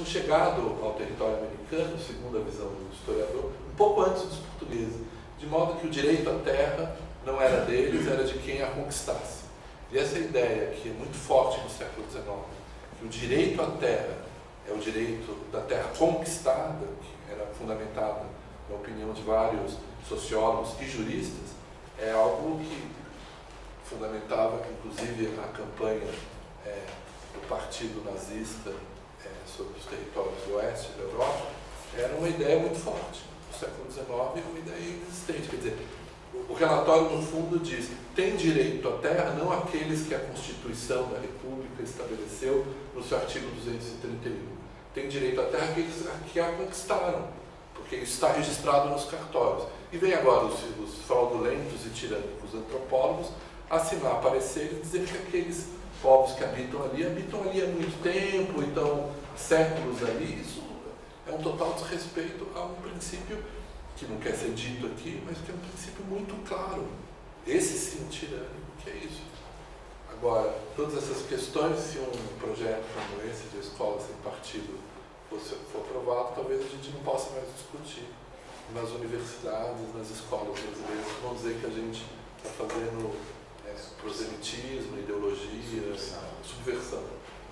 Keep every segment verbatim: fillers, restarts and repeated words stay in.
tinham chegado ao território americano, segundo a visão do historiador, um pouco antes dos portugueses, de modo que o direito à terra não era deles, era de quem a conquistasse. E essa ideia, que é muito forte no século dezenove, que o direito à terra é o direito da terra conquistada, que era fundamentada na opinião de vários sociólogos e juristas, é algo que fundamentava, inclusive, a campanha é, do partido nazista é, sobre os territórios do oeste da Europa. Era uma ideia muito forte. No século dezenove, uma ideia inexistente. Quer dizer, o relatório, no fundo, diz: tem direito à terra não aqueles que a Constituição da República estabeleceu no seu artigo duzentos e trinta e um. Tem direito à terra aqueles que a conquistaram, porque isso está registrado nos cartórios. E vem agora os, os fraudulentos e tirânicos antropólogos assinar parecer e dizer que aqueles povos que habitam ali, habitam ali há muito tempo, então séculos ali. Isso é um total desrespeito a um princípio que não quer ser dito aqui, mas que é um princípio muito claro. Esse sim, tirânico, que é isso. Agora, todas essas questões, se um projeto como esse de escola sem partido fosse, for aprovado, talvez a gente não possa mais discutir nas universidades, nas escolas brasileiras. Vão dizer que a gente está fazendo é, proselitismo, ideologia, subversão.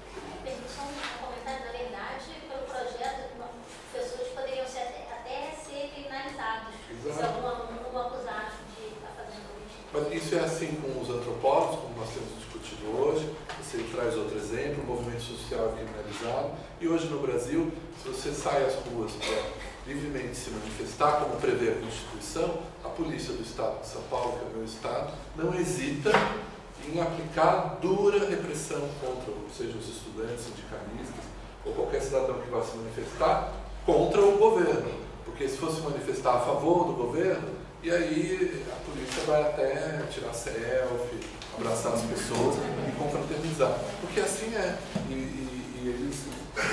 Só um comentário, na verdade, pelo projeto, os professores poderiam ser, até ser criminalizados. Exato. Se algum aluno acusado de estar fazendo isso. Mas isso é assim com os antropólogos, como nós temos discutido hoje. Você traz outro exemplo, o movimento social é criminalizado. E hoje no Brasil, se você sai às ruas para livremente se manifestar, como prevê a Constituição, a polícia do Estado de São Paulo, que é o meu estado, não hesita em aplicar dura repressão contra, seja os estudantes, sindicalistas, ou qualquer cidadão que vá se manifestar contra o governo. Porque se fosse manifestar a favor do governo, e aí a polícia vai até tirar selfie, abraçar as pessoas e confraternizar. Porque assim é. E, e, e eles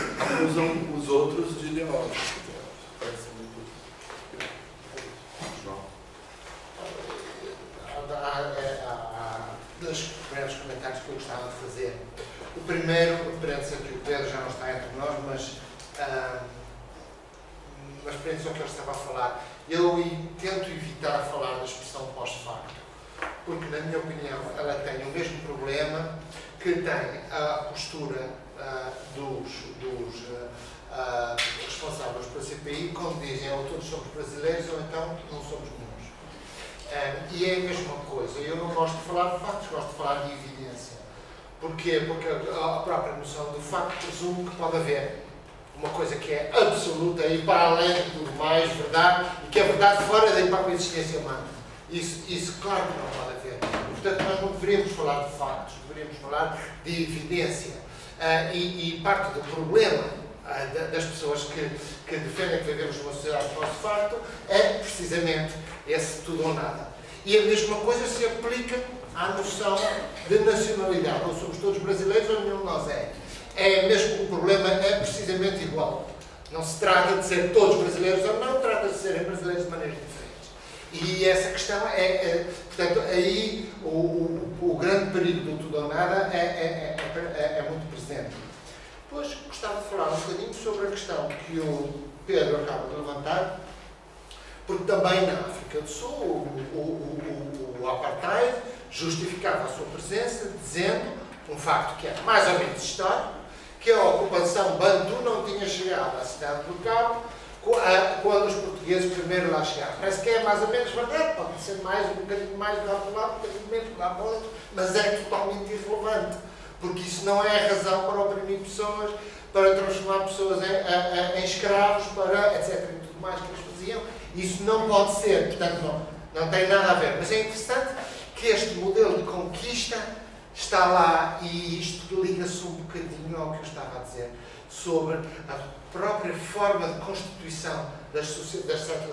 acusam os outros de ideólogos. Parece muito... João. Dois primeiros comentários que eu gostava de fazer. O primeiro, prende-se que o Pedro já não está entre nós, mas uh, mas prende-se ao que ele estava a falar. Eu tento evitar falar da expressão pós-facto, porque, na minha opinião, ela tem o mesmo problema que tem a postura uh, dos, dos uh, uh, responsáveis pela C P I, quando dizem ou todos somos brasileiros ou então não somos nenhum. Um, e é a mesma coisa. Eu não gosto de falar de factos, gosto de falar de evidência. Porquê? Porque a própria noção do facto presume que pode haver uma coisa que é absoluta e para além de tudo mais verdade, e que é verdade fora da própria existência humana. Isso, isso claro que não pode haver. Portanto, nós não deveríamos falar de factos, deveríamos falar de evidência. Uh, e, e parte do problema uh, das pessoas que, que defendem que vivemos numa sociedade pós-facto é precisamente esse tudo ou nada. E a mesma coisa se aplica à noção de nacionalidade. Ou somos todos brasileiros ou nenhum de nós é. É mesmo, o problema é precisamente igual. Não se trata de ser todos brasileiros ou não, trata de serem brasileiros de maneiras diferentes. E essa questão é, é portanto, aí o, o, o grande perigo do tudo ou nada é, é, é, é muito presente. Depois gostava de falar um bocadinho sobre a questão que o Pedro acaba de levantar, porque também na África do Sul o, o, o, o apartheid justificava a sua presença dizendo um facto que é mais ou menos histórico, que a ocupação bantu não tinha chegado à cidade do Cabo quando os portugueses primeiro lá chegaram. Parece que é mais ou menos verdade, pode ser mais, um bocadinho mais de lá para lá, um bocadinho menos de lá para lá, mas é totalmente irrelevante, porque isso não é razão para oprimir pessoas, para transformar pessoas em, em, em escravos, para etc. e tudo mais que eles faziam. Isso não pode ser, portanto não, não tem nada a ver. Mas é interessante que este modelo de conquista está lá e isto liga-se um bocadinho ao que eu estava a dizer sobre a própria forma de constituição das, das secular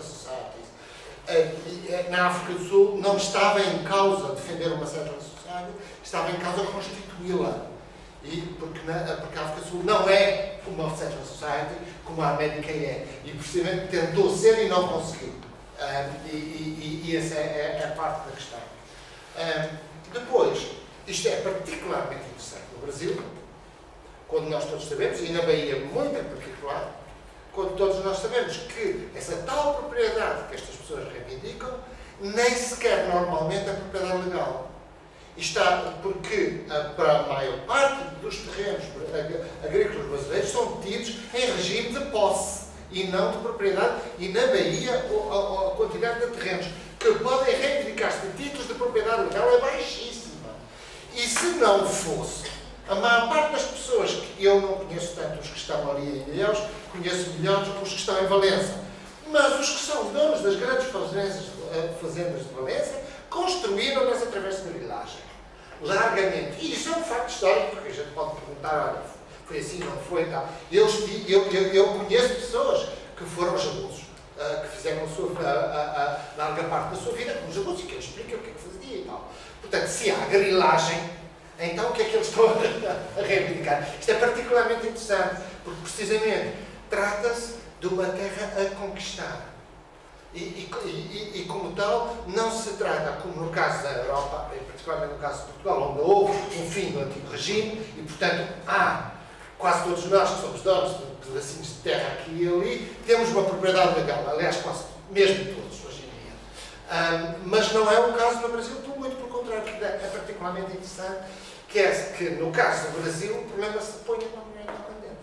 societies. Na África do Sul não estava em causa defender uma secular society, estava em causa constituí-la. E porque, na, porque a África do Sul não é uma secular society como a América é. E precisamente tentou ser e não conseguiu. Um, e, e, e essa é, é a parte da questão. Um, depois, isto é particularmente interessante no Brasil, quando nós todos sabemos, e na Bahia muito em particular, particular, quando todos nós sabemos que essa tal propriedade que estas pessoas reivindicam nem sequer normalmente é propriedade legal. Está porque para a maior parte dos terrenos agrícolas brasileiros são tidos em regime de posse e não de propriedade, e na Bahia a, a quantidade de terrenos que podem reivindicar-se de títulos de propriedade legal é baixíssima. E se não fosse, a maior parte das pessoas, que eu não conheço tanto os que estão ali em Ilhéus, conheço melhor os que estão em Valença, mas os que são donos das grandes fazendas, fazendas de Valença construíram-nas através de grilagem, largamente. E isso é um facto histórico, porque a gente pode perguntar, olha, foi assim, não foi, tal. Eu, eu, eu, eu conheço pessoas que foram jagunços, uh, que fizeram a, sua, a, a, a larga parte da sua vida como jagunços, e que eles explicam o que é que fazia e tal. Portanto, se há grilagem, então o que é que eles estão a, a reivindicar? Isto é particularmente interessante, porque precisamente trata-se de uma terra a conquistar. E, e, e, e como tal, não se trata, como no caso da Europa, particularmente no caso de Portugal, onde houve um fim do antigo regime, e portanto há, quase todos nós que somos donos de pedacinhos de terra aqui e ali, temos uma propriedade legal, aliás, quase mesmo todos hoje em dia. Um, mas não é o caso no Brasil, muito pelo contrário, é particularmente interessante, que é que no caso do Brasil o problema se põe na mulher independente.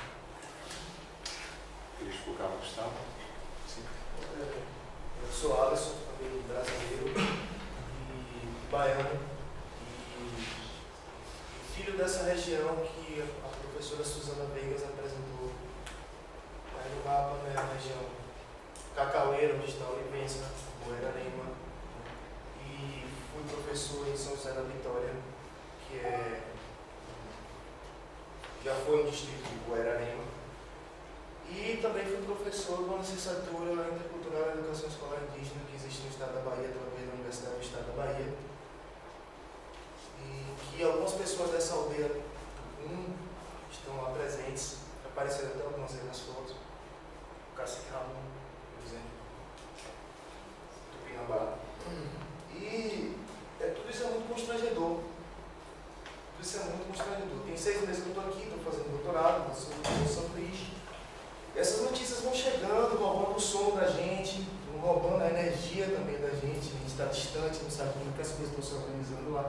Querias colocar uma questão? Eu sou Alisson, também brasileiro e baiano, e filho dessa região que a professora Suzana Vegas apresentou aí no mapa, né, a região Cacaueira, onde está a Olivença, Buerarema, e fui professor em São José da Vitória, que é, já foi um distrito de Buerarema. E também fui professor de uma licenciatura intercultural em educação escolar indígena que existe no estado da Bahia, através da Universidade do Estado da Bahia. E que algumas pessoas dessa aldeia um, estão lá presentes, apareceram até algumas aí nas fotos. O Cacique Ramon, por exemplo, Tupinambá. E é, tudo isso é muito constrangedor. Tudo isso é muito constrangedor. Tem seis meses que eu estou aqui, estou fazendo doutorado, sou em São Luís. Essas notícias vão chegando, roubando o som da gente, roubando a energia também da gente. A gente está distante, não sabe como é que as coisas estão se organizando lá.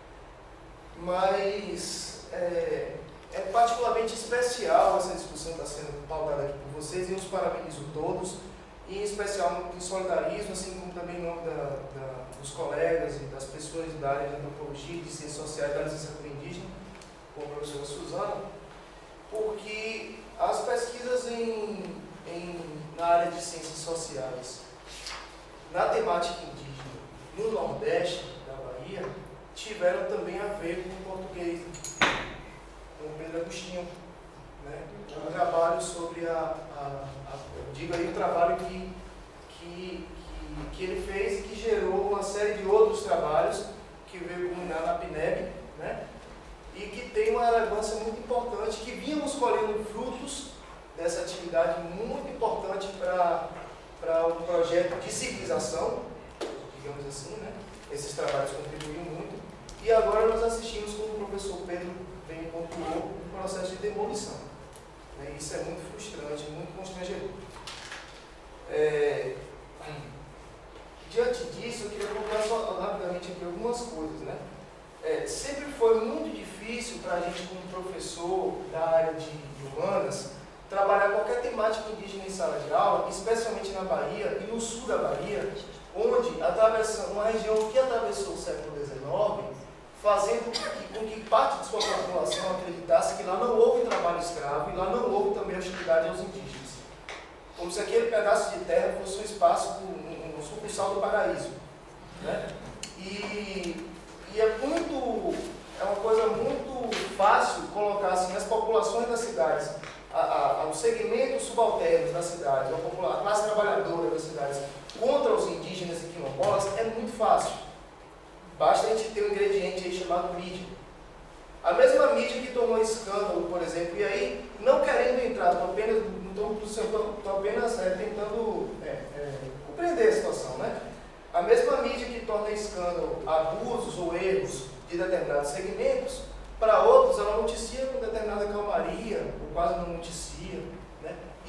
Mas é, é particularmente especial essa discussão que está sendo pautada aqui por vocês, e eu os parabenizo todos, e em especial em solidarismo, assim como também em nome da, da, dos colegas e das pessoas da área de antropologia, de ciências sociais, da licenciatura indígena, como a professora Suzana, porque as pesquisas em, em, na área de ciências sociais, na temática indígena, no Nordeste da Bahia, tiveram também a ver com o português, com o Pedro Agostinho. Né? Um trabalho sobre a, a, a eu digo aí o trabalho que, que, que, que ele fez e que gerou uma série de outros trabalhos que veio culminar na PNEB, né? E que tem uma relevância muito importante, que vínhamos colhendo frutos dessa atividade muito importante para um projeto de civilização, digamos assim, né? Esses trabalhos contribuíram muito, e agora nós assistimos, como o professor Pedro bem pontuou, um processo de demolição. Né? Isso é muito frustrante, muito constrangedor. É... Diante disso, eu queria colocar só rapidamente aqui algumas coisas, né? É, sempre foi muito difícil para a gente, como professor da área de, de humanas, trabalhar qualquer temática indígena em sala de aula, especialmente na Bahia e no sul da Bahia, onde atravessa uma região que atravessou o século dezenove, fazendo que, com que parte de sua população acreditasse que lá não houve trabalho escravo e lá não houve também hostilidade aos indígenas. Como se aquele pedaço de terra fosse um espaço, um, um sucursal do paraíso. Né? E... E é muito, é uma coisa muito fácil colocar assim, as populações das cidades, a, a, os segmentos subalternos das cidades, a, população, a classe trabalhadora das cidades, contra os indígenas e quilombolas, é muito fácil. Basta a gente ter um ingrediente aí chamado mídia. A mesma mídia que tomou escândalo, por exemplo, e aí, não querendo entrar, estou apenas, estou apenas é, tentando é, é, compreender a situação, né? A mesma mídia que torna escândalo abusos ou erros de determinados segmentos, para outros ela noticia com determinada calmaria, ou quase não noticia. Né?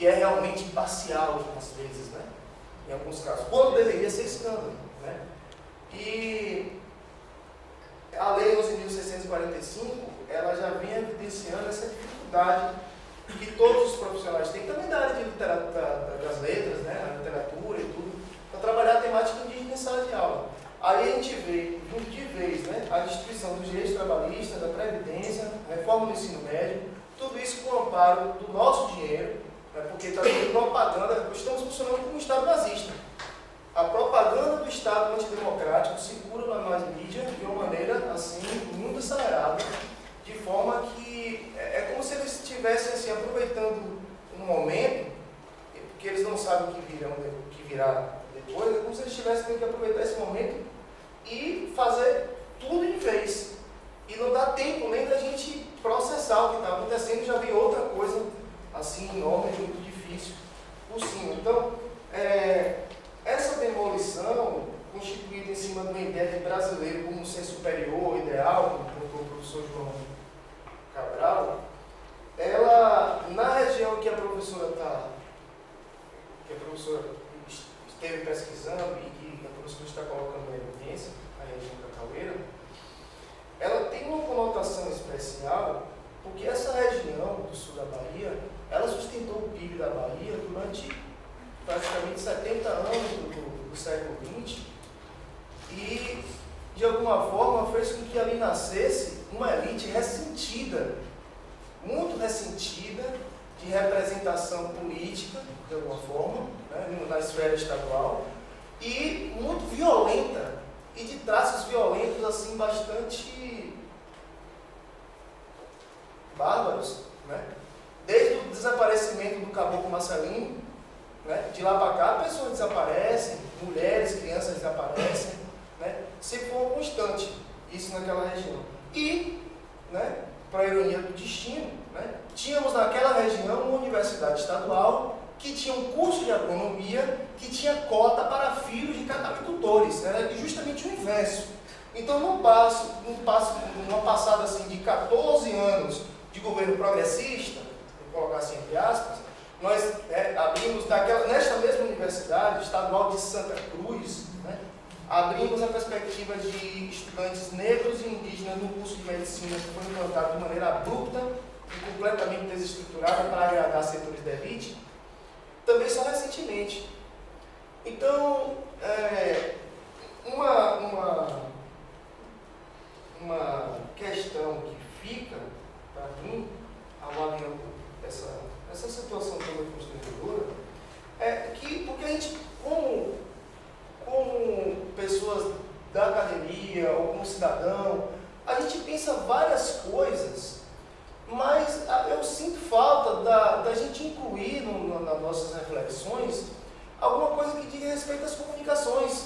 e é realmente imparcial, às vezes, né? Em alguns casos, quando deveria ser escândalo, né? E a Lei onze mil seiscentos e quarenta e cinco, ela já vem evidenciando essa dificuldade que todos os profissionais têm, também da área de literatura, das letras, né? A literatura e tudo, para trabalhar a temática indígena em sala de aula. Aí a gente vê, junto de vez, né? A destruição dos direitos trabalhistas, da Previdência, a reforma do ensino médio, tudo isso com o amparo do nosso dinheiro, né? Porque está tendo propaganda, estamos funcionando como um Estado nazista. A propaganda do Estado antidemocrático circula na mais mídia de uma maneira assim, muito acelerada, de forma que é, é como se eles estivessem assim, aproveitando um momento, porque eles não sabem o que, virão, o que virá depois, é como se eles tivessem tendo que aproveitar esse momento e fazer tudo em vez. E não dá tempo nem da gente processar o que está acontecendo, já vem outra coisa assim enorme, muito difícil por cima. Então, é, essa demolição, constituída em cima de uma ideia de brasileiro como um ser superior, ideal, como colocou o professor João Cabral, ela, na região que a professora está, que a professora esteve pesquisando e que a professora está colocando em evidência, a região cacaueira, ela tem uma conotação especial, porque essa região do sul da Bahia, ela sustentou o P I B da Bahia durante praticamente setenta anos do, do, do século vinte e, de alguma forma, fez com que ali nascesse uma elite ressentida, muito ressentida, de representação política, de alguma forma, né, na esfera estadual, e muito violenta, e de traços violentos, assim, bastante bárbaros, né? Desde o desaparecimento do Caboclo Marcelino, né, de lá para cá, pessoas desaparecem, mulheres, crianças desaparecem, né? Sempre foi uma constante, isso naquela região. E, né, para a ironia do destino, né, tínhamos naquela região uma universidade estadual que tinha um curso de agronomia que tinha cota para filhos de cacauicultores, era justamente o inverso. Então, num passo, num passo, numa passada assim, de quatorze anos de governo progressista, vou colocar assim entre aspas, nós é, abrimos, naquela, nesta mesma universidade estadual de Santa Cruz, né, abrimos a perspectiva de estudantes negros e indígenas no curso de medicina, que foi implantado de maneira abrupta e completamente desestruturada para agradar setores da elite, também só recentemente. Então, é, uma, uma, uma questão que fica, para mim, avaliando essa, essa situação toda constrangedora, é que, porque a gente, como, como pessoas da academia ou como cidadão, a gente pensa várias coisas, mas eu sinto falta da, da gente incluir no, no, nas nossas reflexões alguma coisa que diga respeito às comunicações.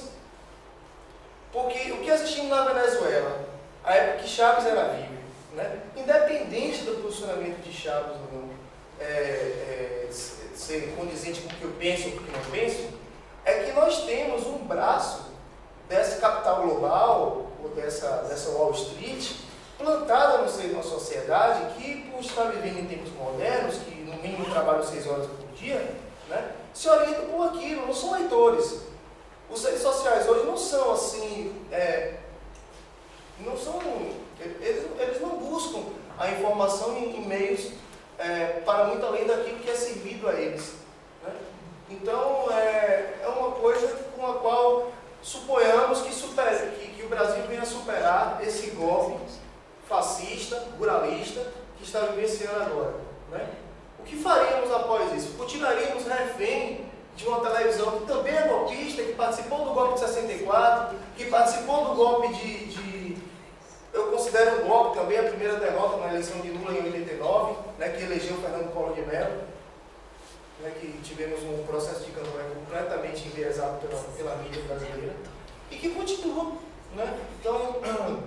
Porque o que assistimos na Venezuela, a época que Chávez era vivo, né? Independente do posicionamento de Chávez ou não, é, é, ser condizente com o que eu penso ou com o que não penso, é que nós temos um braço desse capital global, ou dessa, dessa Wall Street, plantada no seio de uma sociedade que, por estar vivendo em tempos modernos, que no mínimo trabalham seis horas por dia, né, se orientam por aquilo, não são leitores. Os redes sociais hoje não são assim, é, não são, eles, eles não buscam a informação em, em meios é, para muito além daquilo que é servido a eles. Né? Então, é, é uma coisa com a qual suponhamos que, super, que, que o Brasil venha a superar esse golpe fascista, ruralista, que está vivenciando agora. Né? O que faríamos após isso? Continuaríamos refém de uma televisão que também é golpista, que participou do golpe de sessenta e quatro, que participou do golpe de... de eu considero um golpe também, a primeira derrota na eleição de Lula em oitenta e nove, né, que elegeu Fernando Collor de Mello, né, que tivemos um processo de campanha completamente enviesado pela, pela mídia brasileira, e que continua. Né? Então,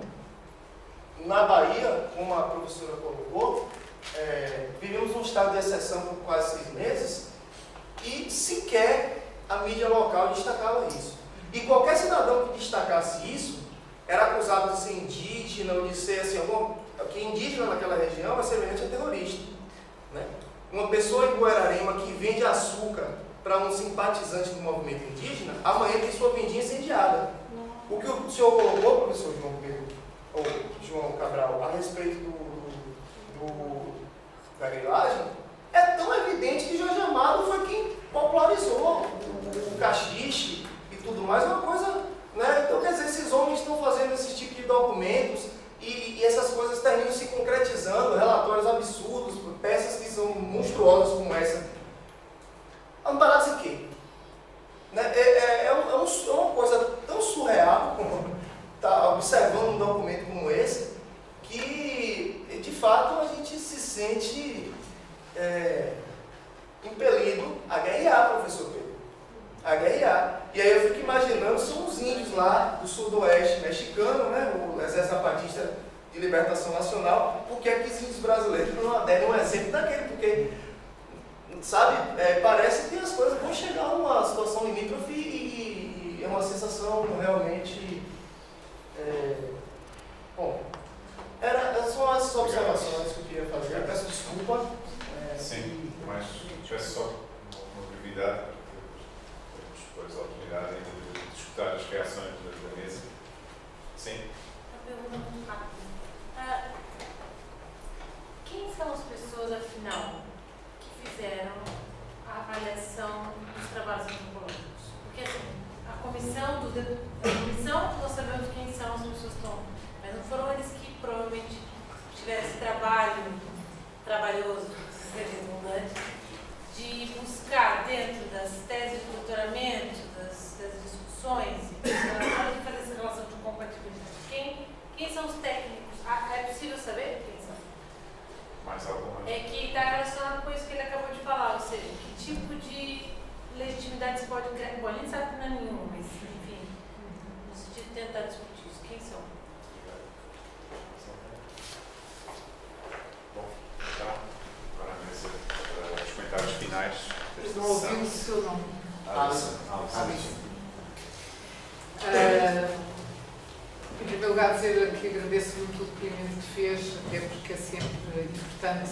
na Bahia, como a professora colocou, é, vivemos um estado de exceção por quase seis meses e sequer a mídia local destacava isso. E qualquer cidadão que destacasse isso era acusado de ser indígena ou de ser assim, algum, que indígena naquela região é semelhante a terrorista. Né? Uma pessoa em Guararema que vende açúcar para um simpatizante do movimento indígena, amanhã tem sua vendinha incendiada. O que o senhor colocou, professor João Pedro, ou João Cabral, a respeito do, do, do, da grilagem, é tão evidente que Jorge Amado foi quem popularizou o, o cachixe e tudo mais, é uma coisa, né? Então, quer dizer, esses homens estão fazendo esse tipo de documentos e, e essas coisas terminam se concretizando, relatórios absurdos, peças que são monstruosas como essa. Amparados em quê? Né? É, é, é, um, é uma coisa tão surreal como estar observando um documento como esse, que de fato a gente se sente é, impelido a guerrear, professor Pedro. A guerrear. E aí eu fico imaginando, são os índios lá do sudoeste mexicano, né? O Exército Zapatista de Libertação Nacional, porque aqui os índios brasileiros não aderem um exemplo daquele, porque, sabe, é, parece que as coisas vão chegar a uma situação limítrofe e, e é uma sensação realmente... É, bom, era, são essas observações que eu queria fazer. Eu peço desculpa. É, Sim, e... mas peço só uma brevidade, para termos depois a oportunidade ainda de, de escutar as reações da, da mesa. Sim? Uma pergunta muito rápida. Ah, quem são as pessoas, afinal, que fizeram a avaliação dos trabalhos antropológicos? Porque assim, a comissão, do, a comissão nós sabemos quem são as pessoas que estão, mas não foram eles que provavelmente tiveram esse trabalho trabalhoso, se redundante, de buscar dentro das teses de doutoramento, das, das discussões, de fazer essa relação de compatibilidade. Quem, quem são os técnicos? Ah, é possível saber quem são? Mais alguma? É que está relacionado com isso que ele acabou de falar, ou seja, que tipo de legitimidade se pode criar? Bom, a gente sabe que não é nenhuma, mas enfim, no sentido de tentar discutir isso. Quem são? Bom, então, agora a mesa para os comentários finais. Eu não ouvi o seu nome. Alison. Alison. Uh, em primeiro lugar, dizer que agradeço muito o depoimento que fez, até porque é sempre importante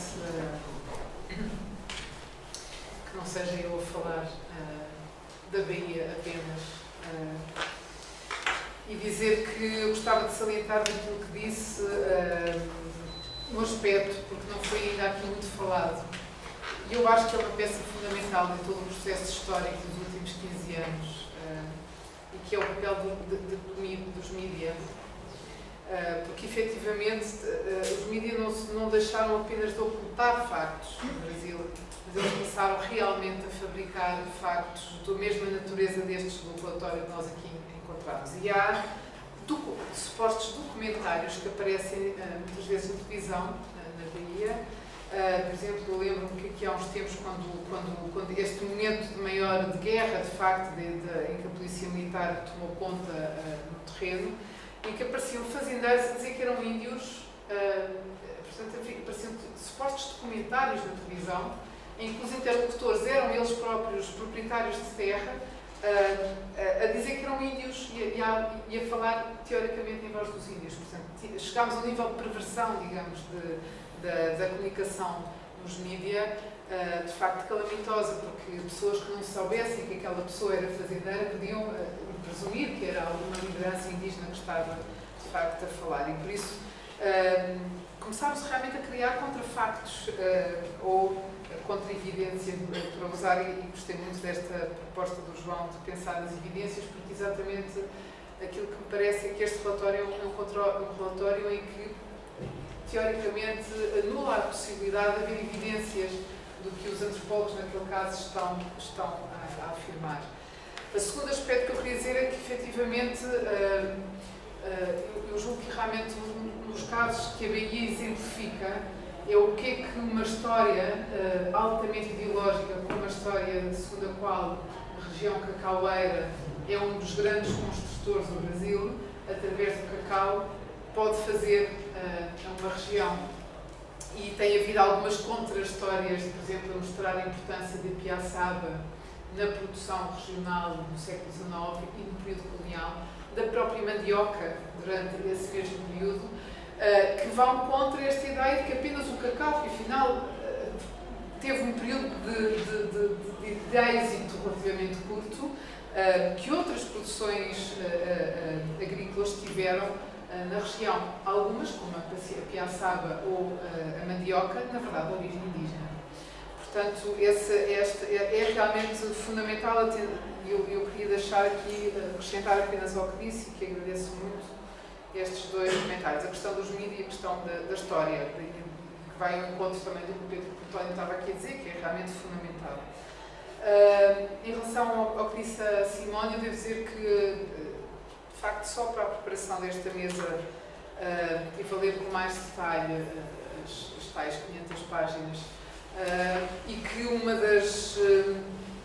uh, que não seja eu a falar uh, da Bahia apenas. Uh, e dizer que eu gostava de salientar daquilo que disse uh, um aspecto, porque não foi ainda aqui muito falado. E eu acho que é uma peça fundamental em todo o processo histórico dos últimos quinze anos, uh, e que é o papel do, de, de, do, dos mídias. Uh, porque efetivamente uh, os mídias não, não deixaram apenas de ocultar factos no Brasil, mas eles começaram realmente a fabricar factos da mesma natureza destes do relatório que nós aqui encontramos. E há docu supostos documentários que aparecem uh, muitas vezes na televisão, uh, na Bahia. Uh, por exemplo, eu lembro-me que aqui há uns tempos, quando, quando, quando este momento de maior de guerra, de facto, de, de, em que a polícia militar tomou conta uh, no terreno, em que apareciam fazendeiros a dizer que eram índios, uh, portanto, apareciam supostos documentários na televisão, em que os interlocutores eram eles próprios proprietários de terra, uh, a dizer que eram índios e a, e a falar teoricamente em voz dos índios. Portanto, chegámos a um nível de perversão, digamos, de, de, da comunicação nos mídias, uh, de facto calamitosa, porque pessoas que não soubessem que aquela pessoa era fazendeira podiam uh, presumir que era alguma liderança indígena que estava, de facto, a falar. E por isso uh, começámos realmente a criar contrafactos uh, ou contra-evidência, para usar, e gostei muito desta proposta do João de pensar nas evidências, porque exatamente aquilo que me parece é que este relatório é um, um relatório em que, teoricamente, anula a possibilidade de haver evidências do que os antropólogos, naquele caso, estão, estão a, a afirmar. O segundo aspecto que eu queria dizer é que, efetivamente, uh, uh, eu julgo que realmente um dos casos que a Bahia exemplifica é o que é que uma história uh, altamente ideológica, como uma história segundo a qual a região cacaueira é um dos grandes construtores do Brasil, através do cacau, pode fazer uh, a uma região. E tem havido algumas contra-histórias, por exemplo, a mostrar a importância de Piaçaba na produção regional no século dezenove e no período colonial, da própria mandioca durante esse mesmo período, uh, que vão contra esta ideia de que apenas o cacau, que afinal uh, teve um período de, de, de, de, de êxito relativamente curto, uh, que outras produções uh, uh, agrícolas tiveram uh, na região. Algumas, como a piaçaba ou uh, a mandioca, na verdade, de origem indígena. Portanto, esse, este, é, é realmente fundamental. Eu, eu queria deixar aqui, acrescentar apenas ao que disse, e que agradeço muito estes dois comentários. A questão dos mídias e a questão da, da história, que vai ao encontro também do que o Pedro António estava aqui a dizer, que é realmente fundamental. Uh, em relação ao, ao que disse a Simone, eu devo dizer que, de facto, só para a preparação desta mesa, uh, tive a ler com mais detalhe uh, as, as tais quinhentas páginas, uh, e que uma das... Uh,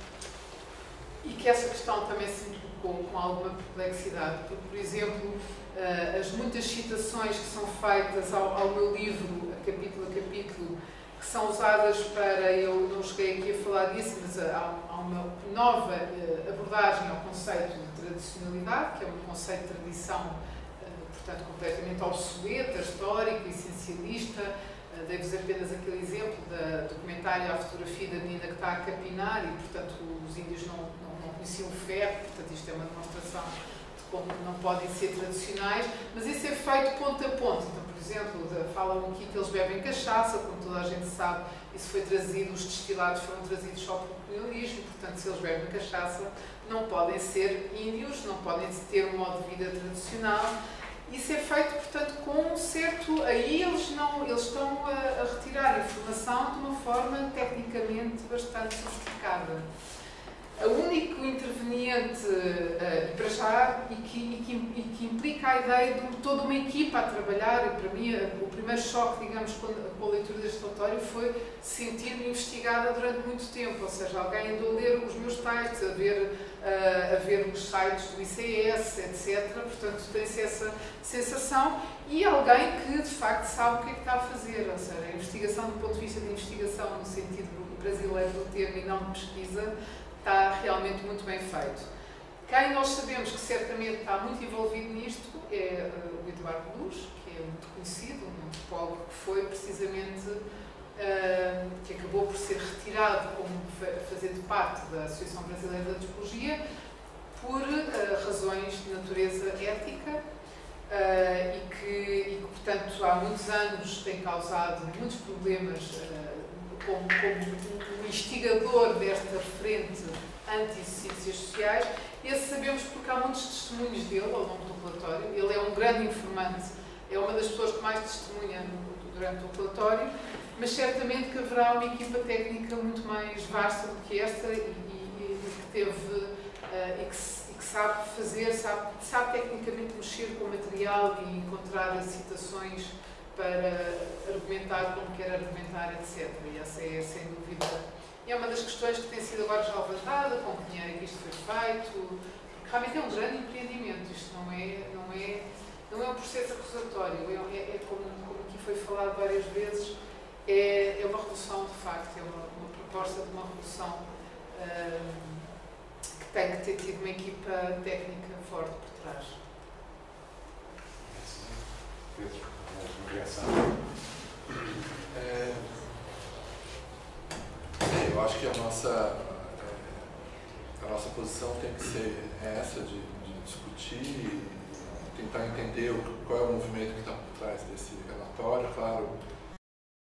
e que essa questão também se me colocou com alguma perplexidade, porque, por exemplo, uh, as muitas citações que são feitas ao, ao meu livro, capítulo a capítulo, que são usadas para, eu não cheguei aqui a falar disso, mas há, há uma nova uh, abordagem ao conceito de tradicionalidade, que é um conceito de tradição, uh, portanto, completamente obsoleta, histórico, essencialista. Uh, Devo-vos apenas aquele exemplo do documentário à fotografia da menina que está a capinar e, portanto, os índios não, não, não conheciam o ferro, portanto, isto é uma demonstração de como não podem ser tradicionais, mas isso é feito ponto a ponto. Então, por exemplo, falam aqui que eles bebem cachaça, como toda a gente sabe, isso foi trazido, os destilados foram trazidos só pelo colonialismo, portanto, se eles bebem cachaça, não podem ser índios, não podem ter um modo de vida tradicional. Isso é feito, portanto, com um certo... Aí eles, não, eles estão a, a retirar informação de uma forma tecnicamente bastante sofisticada. O único interveniente, uh, para já, e que, e, que, e que implica a ideia de toda uma equipa a trabalhar, e para mim o primeiro choque, digamos, com a leitura deste relatório foi sentir-me investigada durante muito tempo, ou seja, alguém andou a ler os meus textos, a ver, uh, a ver os sites do I C S, etcétera. Portanto, tem-se essa sensação, e alguém que, de facto, sabe o que é que está a fazer, ou seja, a investigação do ponto de vista de investigação, no sentido brasileiro do termo e não de pesquisa, está realmente muito bem feito. Quem nós sabemos que certamente está muito envolvido nisto é uh, o Eduardo Luz, que é muito conhecido, um antropólogo que foi precisamente, uh, que acabou por ser retirado como fazendo parte da Associação Brasileira da Antropologia por uh, razões de natureza ética uh, e, que, e que, portanto, há muitos anos tem causado muitos problemas uh, como, como um instigador desta frente anti-ciências sociais. Esse sabemos porque há muitos testemunhos dele ao longo do relatório. Ele é um grande informante, é uma das pessoas que mais testemunha durante o relatório, mas certamente que haverá uma equipa técnica muito mais vasta do que esta e, e, e que teve uh, e, que, e que sabe fazer, sabe, sabe tecnicamente mexer com o material e encontrar citações para argumentar como quer argumentar, etcétera. E essa é, sem dúvida, é uma das questões que tem sido agora já levantada, com que dinheiro é que isto foi feito, porque realmente é um grande empreendimento, isto não é, não é, não é um processo acusatório, é, é, é como, como aqui foi falado várias vezes, é, é uma revolução de facto, é uma, uma proposta de uma revolução hum, que tem que ter tido uma equipa técnica forte por trás. Pedro, uma reação? É, é, eu acho que a nossa, a nossa posição tem que ser essa de, de discutir e tentar entender o, qual é o movimento que está por trás desse relatório. Claro,